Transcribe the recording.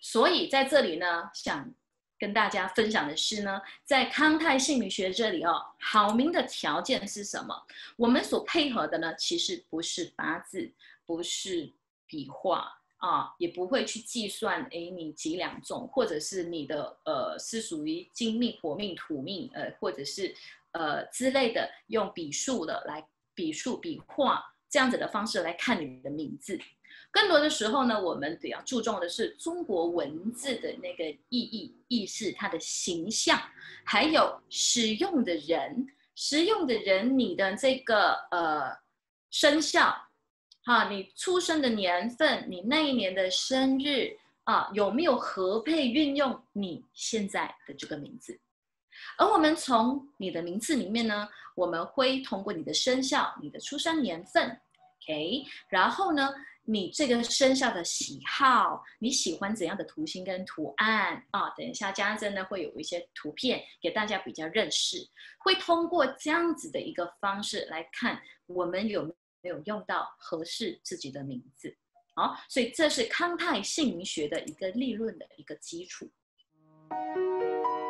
所以在这里呢，想跟大家分享的是呢，在康泰姓名学这里哦，好名的条件是什么？我们所配合的呢，其实不是八字，不是笔画啊，也不会去计算，哎，你几两重，或者是你的是属于金命、火命、土命，或者是之类的，用笔数的来笔数、笔画这样子的方式来看你的名字。更多的时候呢，我们比较注重的是中国文字的那个意义、意识、它的形象，还有使用的人，你的这个生肖，哈，你出生的年份，你那一年的生日啊，有没有合配运用你现在的这个名字？而我们从你的名字里面呢，我们会通过你的生肖、你的出生年份 ，OK， 然后呢，你这个生肖的喜好，你喜欢怎样的图形跟图案啊？等一下家珍呢会有一些图片给大家比较认识，会通过这样子的一个方式来看我们有没有用到合适自己的名字。好，所以这是康泰姓名学的一个理论的一个基础。